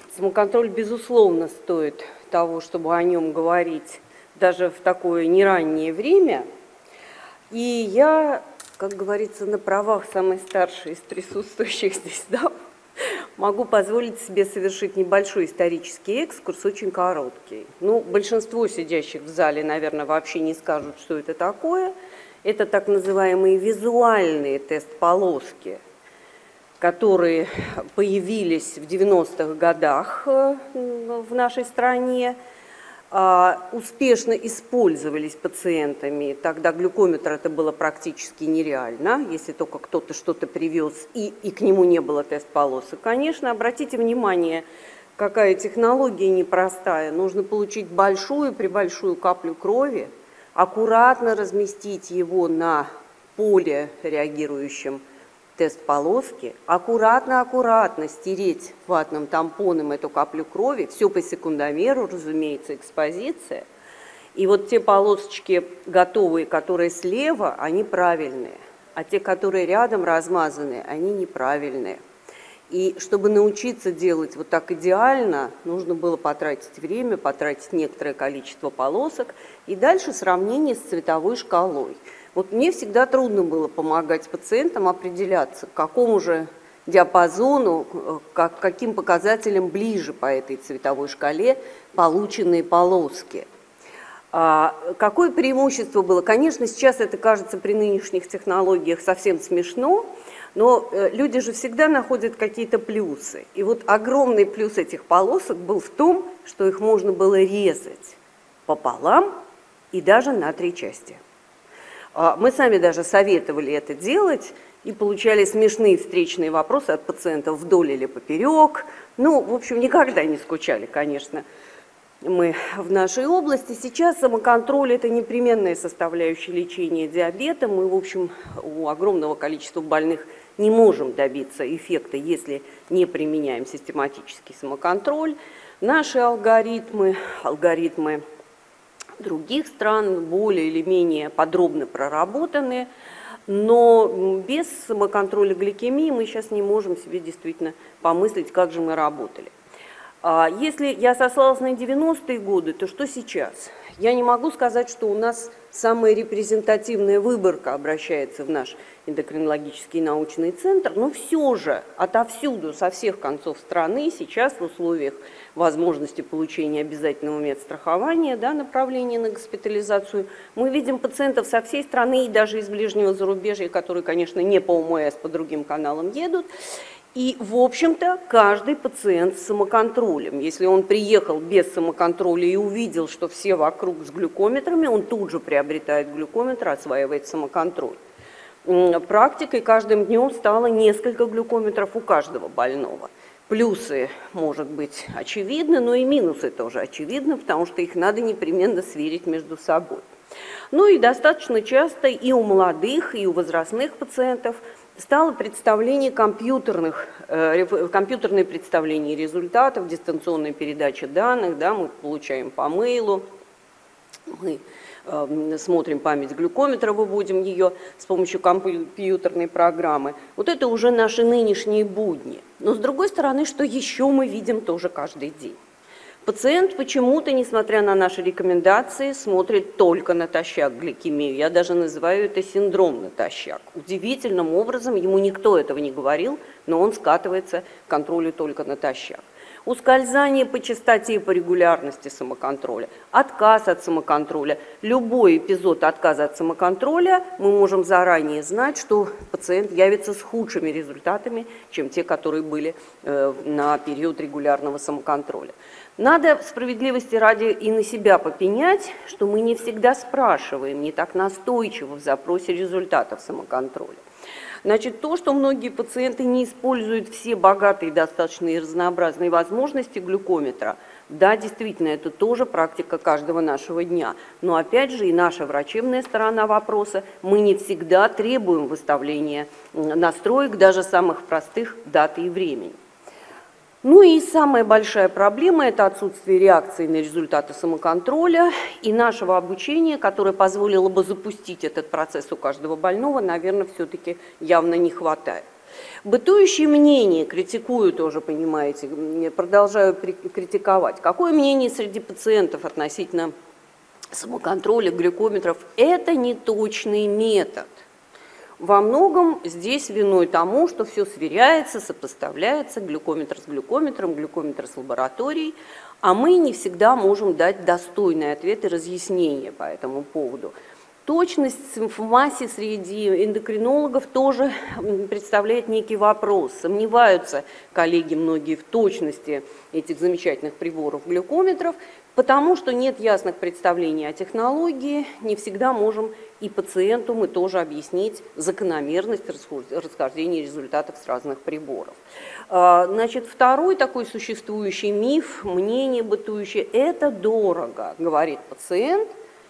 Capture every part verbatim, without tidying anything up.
Самоконтроль, безусловно, стоит того, чтобы о нем говорить даже в такое нераннее время. И я, как говорится, на правах самой старшей из присутствующих здесь дам, могу позволить себе совершить небольшой исторический экскурс, очень короткий. Ну, большинство сидящих в зале, наверное, вообще не скажут, что это такое. Это так называемые визуальные тест-полоски, которые появились в девяностых годах в нашей стране, успешно использовались пациентами. Тогда глюкометр это было практически нереально, если только кто-то что-то привез и, и к нему не было тест-полосок. Конечно, обратите внимание, какая технология непростая. Нужно получить большую, пребольшую каплю крови, аккуратно разместить его на поле, реагирующем тест-полоски, аккуратно-аккуратно стереть ватным тампоном эту каплю крови, все по секундомеру, разумеется, экспозиция. И вот те полосочки готовые, которые слева, они правильные, а те, которые рядом размазаны, они неправильные. И чтобы научиться делать вот так идеально, нужно было потратить время, потратить некоторое количество полосок и дальше сравнение с цветовой шкалой. Вот мне всегда трудно было помогать пациентам определяться, к какому же диапазону, к каким показателям ближе по этой цветовой шкале полученные полоски. А какое преимущество было? Конечно, сейчас это кажется при нынешних технологиях совсем смешно, но люди же всегда находят какие-то плюсы. И вот огромный плюс этих полосок был в том, что их можно было резать пополам и даже на три части. Мы сами даже советовали это делать и получали смешные встречные вопросы от пациентов вдоль или поперек. Ну, в общем, никогда не скучали, конечно, мы в нашей области. Сейчас самоконтроль – это непременная составляющая лечения диабета. Мы, в общем, у огромного количества больных не можем добиться эффекта, если не применяем систематический самоконтроль. Наши алгоритмы, алгоритмы других стран более или менее подробно проработаны, но без самоконтроля гликемии мы сейчас не можем себе действительно помыслить, как же мы работали. Если я сослалась на девяностые годы, то что сейчас? Я не могу сказать, что у нас самая репрезентативная выборка обращается в наш эндокринологический научный центр, но все же отовсюду, со всех концов страны, сейчас в условиях возможности получения обязательного медстрахования, да, направления на госпитализацию, мы видим пациентов со всей страны и даже из ближнего зарубежья, которые, конечно, не по ОМС, по другим каналам едут. И, в общем-то, каждый пациент с самоконтролем. Если он приехал без самоконтроля и увидел, что все вокруг с глюкометрами, он тут же приобретает глюкометр, осваивает самоконтроль. Практикой каждым днем стало несколько глюкометров у каждого больного. Плюсы, может быть, очевидны, но и минусы тоже очевидны, потому что их надо непременно сверить между собой. Ну и достаточно часто и у молодых, и у возрастных пациентов стало представление компьютерных, э, компьютерное представление результатов, дистанционной передачи данных, да, мы получаем по мейлу, мы э, смотрим память глюкометра, выводим ее с помощью компьютерной программы. Вот это уже наши нынешние будни. Но с другой стороны, что еще мы видим тоже каждый день? Пациент почему-то, несмотря на наши рекомендации, смотрит только натощак гликемию. Я даже называю это синдром натощак. Удивительным образом, ему никто этого не говорил, но он скатывается к контролю только натощак. Ускользание по частоте и по регулярности самоконтроля, отказ от самоконтроля. Любой эпизод отказа от самоконтроля мы можем заранее знать, что пациент явится с худшими результатами, чем те, которые были э, на период регулярного самоконтроля. Надо справедливости ради и на себя попенять, что мы не всегда спрашиваем, не так настойчиво в запросе результатов самоконтроля. Значит, то, что многие пациенты не используют все богатые, достаточно и разнообразные возможности глюкометра, да, действительно, это тоже практика каждого нашего дня. Но опять же и наша врачебная сторона вопроса, мы не всегда требуем выставления настроек, даже самых простых, даты и времени. Ну и самая большая проблема – это отсутствие реакции на результаты самоконтроля и нашего обучения, которое позволило бы запустить этот процесс у каждого больного, наверное, все-таки явно не хватает. Бытующие мнения, критикую тоже, понимаете, продолжаю критиковать. Какое мнение среди пациентов относительно самоконтроля, глюкометров? Это неточный метод. Во многом здесь виной тому, что все сверяется, сопоставляется, глюкометр с глюкометром, глюкометр с лабораторией, а мы не всегда можем дать достойные ответы и разъяснения по этому поводу. Точность в массе среди эндокринологов тоже представляет некий вопрос. Сомневаются коллеги многие в точности этих замечательных приборов глюкометров, потому что нет ясных представлений о технологии, не всегда можем и пациенту мы тоже объяснить закономерность расхождения результатов с разных приборов. Значит, второй такой существующий миф, мнение бытующее – это дорого, говорит пациент.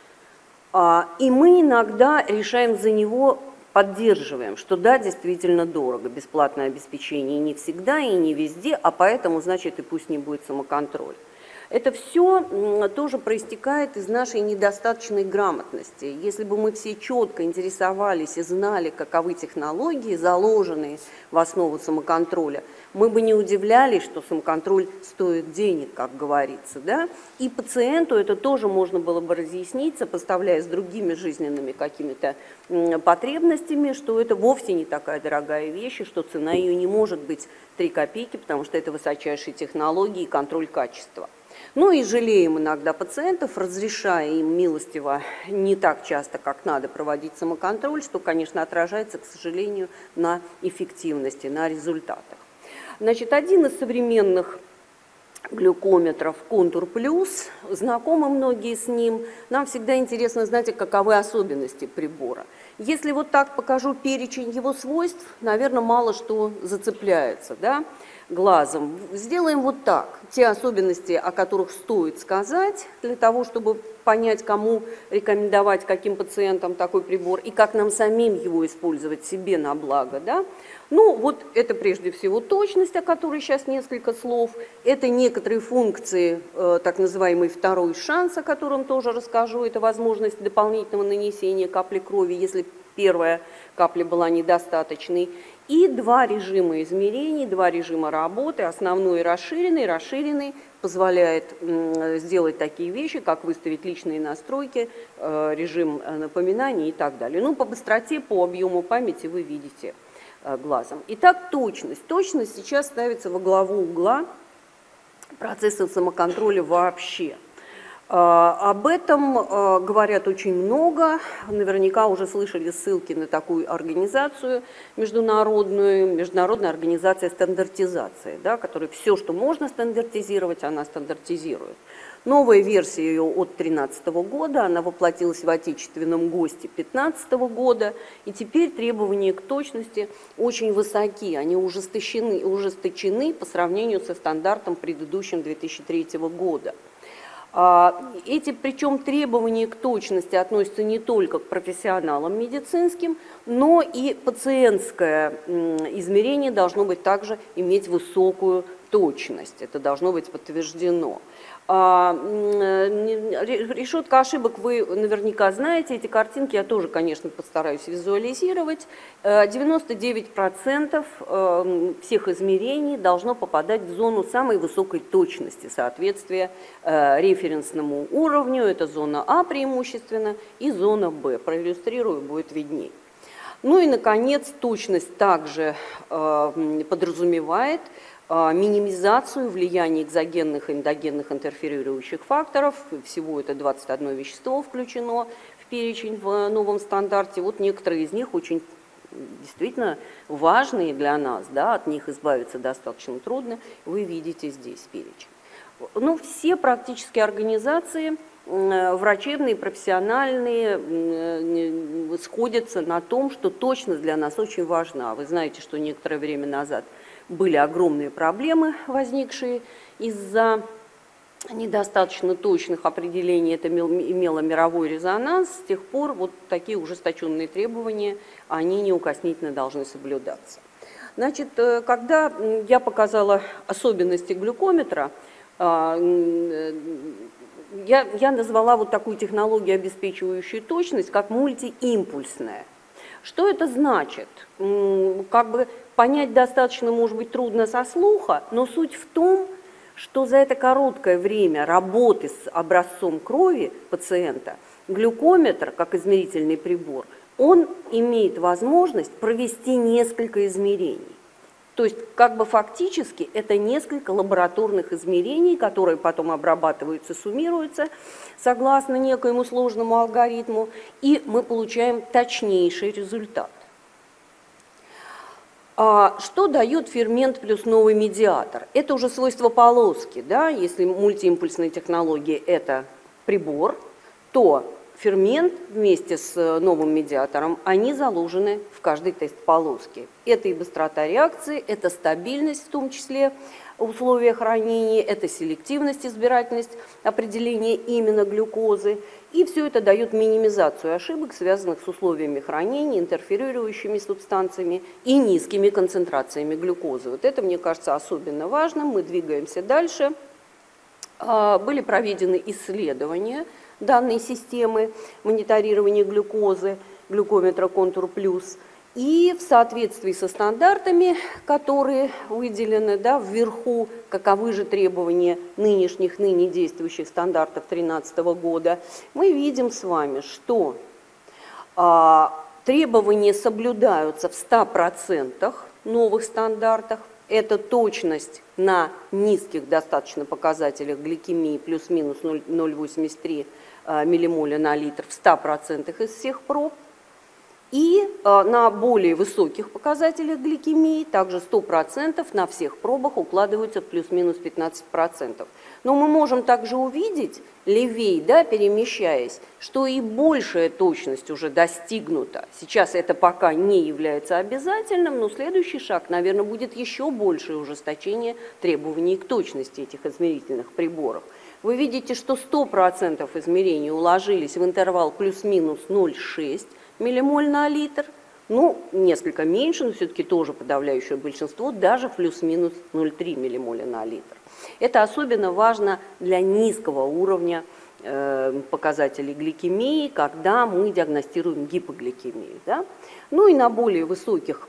И мы иногда решаем за него, поддерживаем, что да, действительно дорого, бесплатное обеспечение не всегда и не везде, а поэтому, значит, и пусть не будет самоконтроль. Это все тоже проистекает из нашей недостаточной грамотности. Если бы мы все четко интересовались и знали, каковы технологии, заложенные в основу самоконтроля, мы бы не удивлялись, что самоконтроль стоит денег, как говорится. Да? И пациенту это тоже можно было бы разъяснить, сопоставляя с другими жизненными какими-то потребностями, что это вовсе не такая дорогая вещь, и что цена ее не может быть три копейки, потому что это высочайшие технологии и контроль качества. Ну и жалеем иногда пациентов, разрешая им милостиво не так часто, как надо, проводить самоконтроль, что, конечно, отражается, к сожалению, на эффективности, на результатах. Значит, один из современных глюкометров «Контур Плюс», знакомы многие с ним. Нам всегда интересно знать, каковы особенности прибора. Если вот так покажу перечень его свойств, наверное, мало что зацепляется, да, глазом. Сделаем вот так. Те особенности, о которых стоит сказать, для того, чтобы понять, кому рекомендовать, каким пациентам такой прибор, и как нам самим его использовать себе на благо. Да? Ну, вот это прежде всего точность, о которой сейчас несколько слов. Это некоторые функции, э, так называемый второй шанс, о котором тоже расскажу. Это возможность дополнительного нанесения капли крови, если первая капля была недостаточной. И два режима измерений, два режима работы, основной и расширенный. Расширенный позволяет сделать такие вещи, как выставить личные настройки, режим напоминаний и так далее. Ну, по быстроте, по объему памяти вы видите глазом. Итак, точность. Точность сейчас ставится во главу угла процесса самоконтроля вообще. Об этом говорят очень много, наверняка уже слышали ссылки на такую организацию международную, Международная организация стандартизации, да, которая все, что можно стандартизировать, она стандартизирует. Новая версия ее от две тысячи тринадцатого года, она воплотилась в отечественном ГОСТе две тысячи пятнадцатого года, и теперь требования к точности очень высоки, они ужесточены, ужесточены по сравнению со стандартом предыдущим две тысячи третьего года. Эти, причем, требования к точности относятся не только к профессионалам медицинским, но и пациентское измерение должно быть также иметь высокую точность. Это должно быть подтверждено. Решетка ошибок вы наверняка знаете, эти картинки я тоже, конечно, постараюсь визуализировать. девяносто девять процентов всех измерений должно попадать в зону самой высокой точности, соответствия референсному уровню, это зона А преимущественно и зона Б. Проиллюстрирую, будет виднее. Ну и, наконец, точность также подразумевает минимизацию влияния экзогенных и эндогенных интерферирующих факторов. Всего это двадцать одно вещество включено в перечень в новом стандарте. Вот некоторые из них очень действительно важные для нас, да, от них избавиться достаточно трудно. Вы видите здесь перечень. Ну, все практически организации врачебные, профессиональные сходятся на том, что точность для нас очень важна. Вы знаете, что некоторое время назад были огромные проблемы, возникшие из-за недостаточно точных определений. Это имело мировой резонанс. С тех пор вот такие ужесточенные требования, они неукоснительно должны соблюдаться. Значит, когда я показала особенности глюкометра, я, я назвала вот такую технологию, обеспечивающую точность, как мультиимпульсная. Что это значит? Как бы понять достаточно, может быть, трудно со слуха, но суть в том, что за это короткое время работы с образцом крови пациента глюкометр, как измерительный прибор, он имеет возможность провести несколько измерений. То есть, как бы фактически, это несколько лабораторных измерений, которые потом обрабатываются, суммируются согласно некоему сложному алгоритму, и мы получаем точнейший результат. А что дает фермент плюс новый медиатор? Это уже свойство полоски, да? Если мультиимпульсная технология – это прибор, то фермент вместе с новым медиатором, они заложены в каждой тест-полоске. Это и быстрота реакции, это стабильность, в том числе условия хранения, это селективность, избирательность определения именно глюкозы. И все это дает минимизацию ошибок, связанных с условиями хранения, интерферирующими субстанциями и низкими концентрациями глюкозы. Вот это, мне кажется, особенно важным. Мы двигаемся дальше. Были проведены исследования данной системы мониторирования глюкозы, глюкометра Контур Плюс, и в соответствии со стандартами, которые выделены, да, вверху, каковы же требования нынешних, ныне действующих стандартов две тысячи тринадцатого года, мы видим с вами, что а, требования соблюдаются в ста процентах новых стандартах. Это точность на низких достаточно показателях гликемии плюс-минус ноль целых восемьдесят три миллимоля на литр в ста процентах из всех проб. И на более высоких показателях гликемии также сто процентов на всех пробах укладываются в плюс-минус пятнадцать процентов. Но мы можем также увидеть, левей, да, перемещаясь, что и большая точность уже достигнута. Сейчас это пока не является обязательным, но следующий шаг, наверное, будет еще большее ужесточение требований к точности этих измерительных приборов. Вы видите, что сто процентов измерений уложились в интервал плюс-минус ноль целых шесть десятых миллимоль на литр, ну, несколько меньше, но все-таки тоже подавляющее большинство, даже плюс-минус ноль целых три десятых миллимоля на литр. Это особенно важно для низкого уровня э, показателей гликемии, когда мы диагностируем гипогликемию. Да? Ну и на более высоких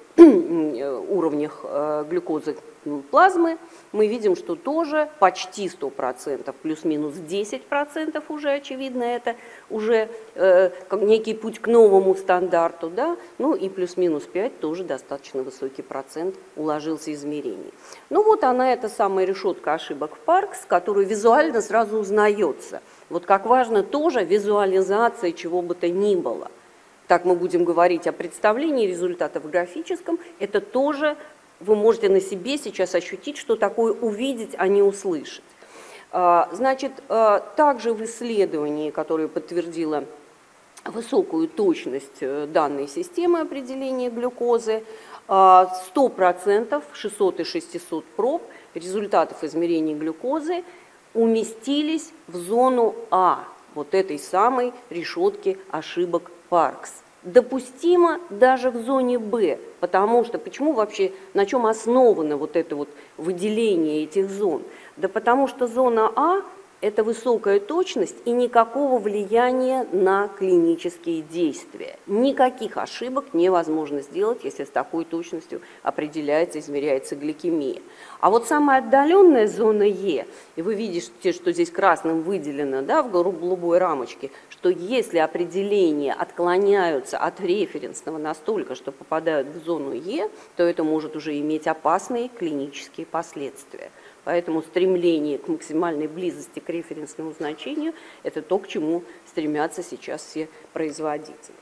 уровнях э, глюкозы плазмы мы видим, что тоже почти сто процентов, плюс-минус десять процентов уже, очевидно, это уже э, некий путь к новому стандарту, да? Ну и плюс-минус пять тоже достаточно высокий процент уложился измерений. Ну вот она, эта самая решетка ошибок Паркс, которую визуально сразу узнается. Вот как важно тоже визуализация чего бы то ни было. Так мы будем говорить о представлении результатов в графическом, это тоже вы можете на себе сейчас ощутить, что такое увидеть, а не услышать. Значит, также в исследовании, которое подтвердило высокую точность данной системы определения глюкозы, сто процентов, шестьсот из шестисот проб результатов измерения глюкозы уместились в зону А, вот этой самой решетки ошибок Паркс. Допустимо даже в зоне Б, потому что, почему вообще, на чем основано вот это вот выделение этих зон? Да потому что зона А – это высокая точность и никакого влияния на клинические действия. Никаких ошибок невозможно сделать, если с такой точностью определяется, измеряется гликемия. А вот самая отдаленная зона Е, и вы видите, что здесь красным выделено, да, в голубой рамочке, что если определения отклоняются от референсного настолько, что попадают в зону Е, то это может уже иметь опасные клинические последствия. Поэтому стремление к максимальной близости к референсному значению – это то, к чему стремятся сейчас все производители.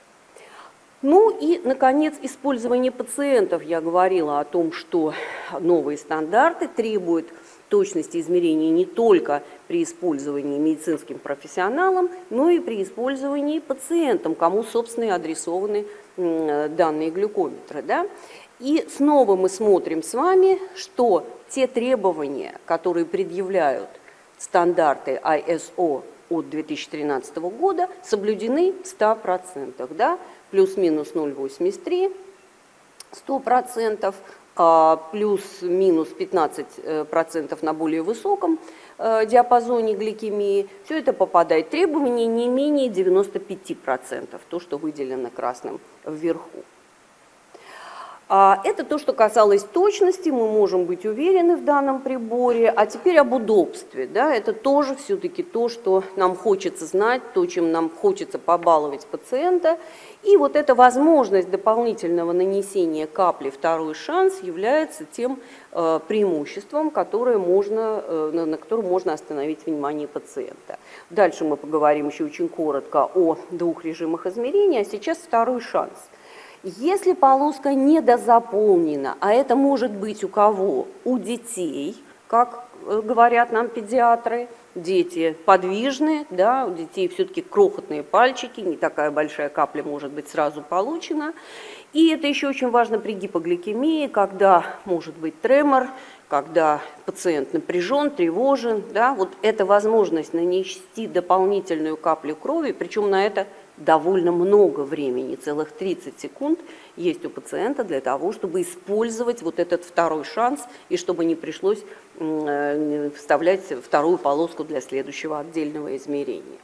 Ну и, наконец, использование пациентов. Я говорила о том, что новые стандарты требуют точности измерений не только при использовании медицинским профессионалам, но и при использовании пациентам, кому, собственно, и адресованы данные глюкометры. Да? И снова мы смотрим с вами, что те требования, которые предъявляют стандарты ай эс о от две тысячи тринадцатого года, соблюдены в ста процентах. Да? Плюс-минус ноль целых восемьдесят три десятых, сто процентов, плюс-минус пятнадцать процентов на более высоком диапазоне гликемии. Все это попадает в требования не менее девяноста пяти процентов, то, что выделено красным вверху. Это то, что касалось точности, мы можем быть уверены в данном приборе. А теперь об удобстве. Да, это тоже все-таки то, что нам хочется знать, то, чем нам хочется побаловать пациента. И вот эта возможность дополнительного нанесения капли «Второй шанс» является тем э, преимуществом, которое можно, э, на которое можно остановить внимание пациента. Дальше мы поговорим еще очень коротко о двух режимах измерения, а сейчас «Второй шанс». Если полоска недозаполнена, а это может быть у кого? У детей, как говорят нам педиатры, дети подвижные, да, у детей все-таки крохотные пальчики, не такая большая капля может быть сразу получена. И это еще очень важно при гипогликемии, когда может быть тремор, когда пациент напряжен, тревожен. Да, вот эта возможность нанести дополнительную каплю крови, причем на это довольно много времени, целых тридцать секунд есть у пациента для того, чтобы использовать вот этот второй шанс и чтобы не пришлось вставлять вторую полоску для следующего отдельного измерения.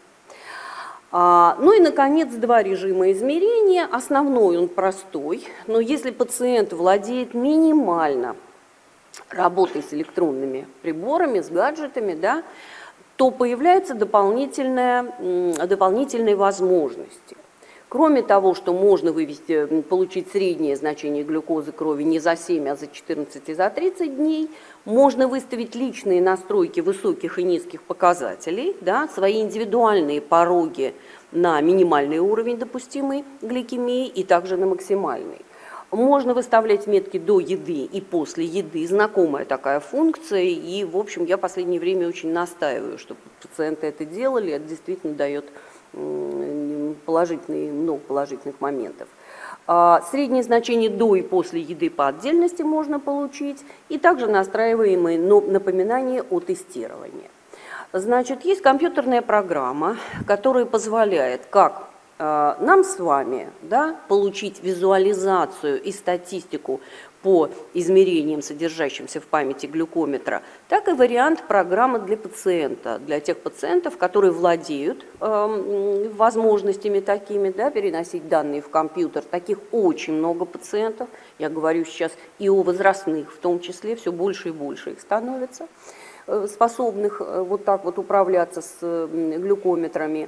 Ну и, наконец, два режима измерения. Основной он простой, но если пациент владеет минимально работой с электронными приборами, с гаджетами, да, то появляются дополнительные, дополнительные возможности. Кроме того, что можно вывести, получить среднее значение глюкозы крови не за семь, а за четырнадцать и за тридцать дней, можно выставить личные настройки высоких и низких показателей, да, свои индивидуальные пороги на минимальный уровень допустимой гликемии и также на максимальный. Можно выставлять метки до еды и после еды, знакомая такая функция, и, в общем, я в последнее время очень настаиваю, чтобы пациенты это делали, это действительно дает положительные, много положительных моментов. Среднее значение до и после еды по отдельности можно получить, и также настраиваемые напоминания о тестировании. Значит, есть компьютерная программа, которая позволяет как нам с вами, да, получить визуализацию и статистику по измерениям, содержащимся в памяти глюкометра, так и вариант программы для пациента, для тех пациентов, которые владеют э, возможностями такими, да, переносить данные в компьютер. Таких очень много пациентов, я говорю сейчас и о возрастных, в том числе, все больше и больше их становится, э, способных э, вот так вот управляться с э, глюкометрами.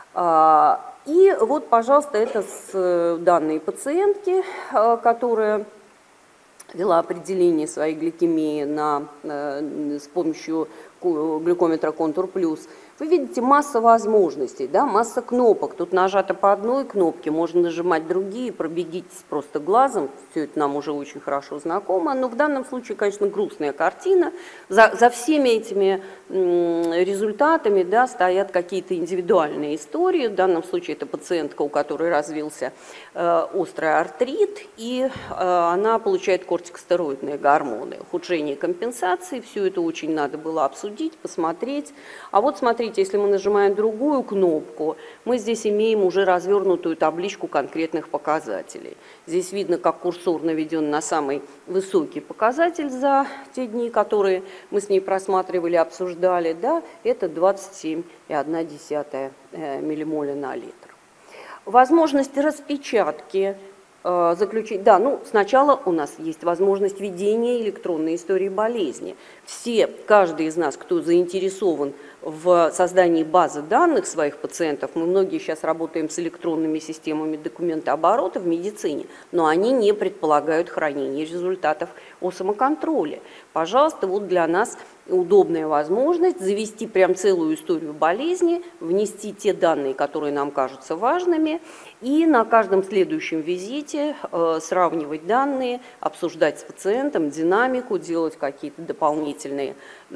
И вот, пожалуйста, это с данной пациентки, которая вела определение своей гликемии на, с помощью глюкометра Контур Плюс. Вы видите масса возможностей, да, масса кнопок. Тут нажато по одной кнопке, можно нажимать другие, пробегитесь просто глазом, все это нам уже очень хорошо знакомо. Но в данном случае, конечно, грустная картина. За, за всеми этими м, результатами, да, стоят какие-то индивидуальные истории. В данном случае это пациентка, у которой развился э, острый артрит, и э, она получает кортикостероидные гормоны. Ухудшение компенсации, все это очень надо было обсудить, посмотреть. А вот смотрите, если мы нажимаем другую кнопку, мы здесь имеем уже развернутую табличку конкретных показателей. Здесь видно, как курсор наведен на самый высокий показатель за те дни, которые мы с ней просматривали, обсуждали. Да, это двадцать семь и одна десятая миллимоля на литр. Возможность распечатки. Заключить. Да, ну сначала у нас есть возможность ведения электронной истории болезни. Все, каждый из нас, кто заинтересован в создании базы данных своих пациентов, мы многие сейчас работаем с электронными системами документооборота в медицине, но они не предполагают хранение результатов о самоконтроле. Пожалуйста, вот для нас удобная возможность завести прям целую историю болезни, внести те данные, которые нам кажутся важными, и на каждом следующем визите э, сравнивать данные, обсуждать с пациентом динамику, делать какие-то дополнительные,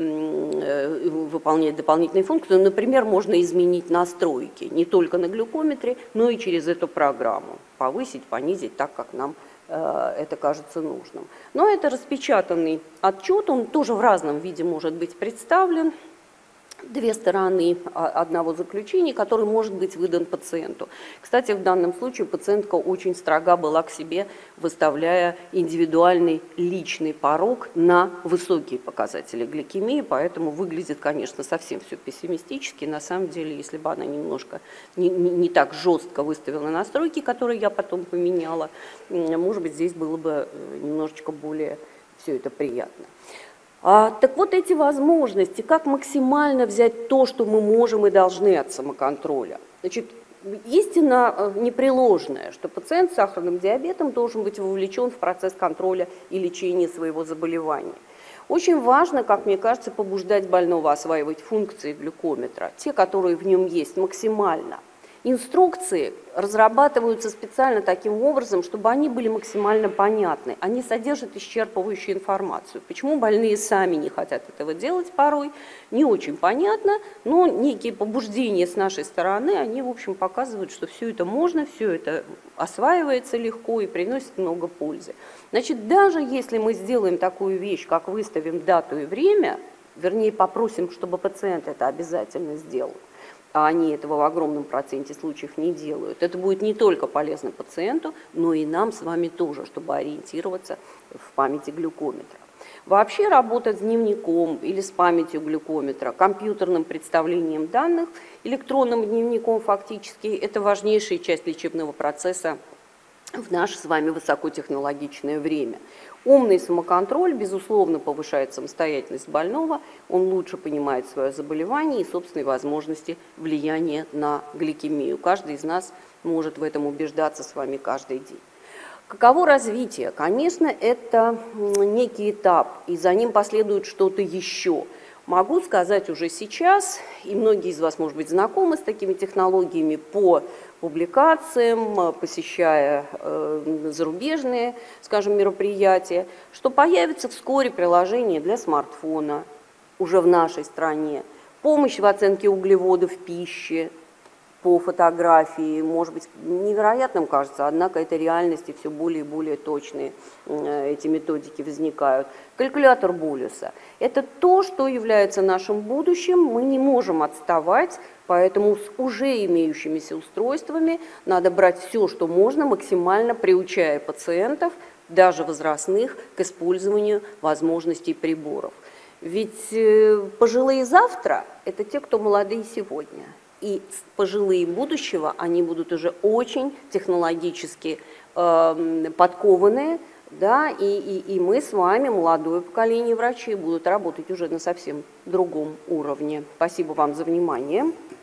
э, выполнять дополнительные функции. Например, можно изменить настройки не только на глюкометре, но и через эту программу. Повысить, понизить так, как нам это кажется нужным. Но это распечатанный отчет, он тоже в разном виде может быть представлен. две стороны одного заключения, который может быть выдан пациенту. Кстати, в данном случае пациентка очень строга была к себе, выставляя индивидуальный личный порог на высокие показатели гликемии, поэтому выглядит, конечно, совсем все пессимистически. На самом деле, если бы она немножко не, не, не так жестко выставила настройки, которые я потом поменяла, может быть, здесь было бы немножечко более все это приятно. А, так вот эти возможности, как максимально взять то, что мы можем и должны от самоконтроля. Значит, истина непреложная, что пациент с сахарным диабетом должен быть вовлечен в процесс контроля и лечения своего заболевания. Очень важно, как мне кажется, побуждать больного осваивать функции глюкометра, те, которые в нем есть, максимально. Инструкции разрабатываются специально таким образом, чтобы они были максимально понятны. Они содержат исчерпывающую информацию. Почему больные сами не хотят этого делать порой, не очень понятно, но некие побуждения с нашей стороны, они, в общем, показывают, что все это можно, все это осваивается легко и приносит много пользы. Значит, даже если мы сделаем такую вещь, как выставим дату и время, вернее, попросим, чтобы пациент это обязательно сделал, а они этого в огромном проценте случаев не делают. Это будет не только полезно пациенту, но и нам с вами тоже, чтобы ориентироваться в памяти глюкометра. Вообще работать с дневником или с памятью глюкометра, компьютерным представлением данных, электронным дневником фактически, это важнейшая часть лечебного процесса в наше с вами высокотехнологичное время. Умный самоконтроль, безусловно, повышает самостоятельность больного, он лучше понимает свое заболевание и собственные возможности влияния на гликемию. Каждый из нас может в этом убеждаться с вами каждый день. Каково развитие? Конечно, это некий этап, и за ним последует что-то еще. Могу сказать уже сейчас, и многие из вас, может быть, знакомы с такими технологиями по публикациям, посещая э, зарубежные, скажем, мероприятия, что появится вскоре приложение для смартфона уже в нашей стране, помощь в оценке углеводов в пище, по фотографии, может быть, невероятным кажется, однако это реальности все более и более точные эти методики возникают. Калькулятор Болюса – это то, что является нашим будущим, мы не можем отставать, поэтому с уже имеющимися устройствами надо брать все, что можно, максимально приучая пациентов, даже возрастных, к использованию возможностей приборов. Ведь пожилые завтра – это те, кто молодые сегодня. И пожилые будущего, они будут уже очень технологически э, подкованные, да, и, и, и мы с вами, молодое поколение врачей, будут работать уже на совсем другом уровне. Спасибо вам за внимание.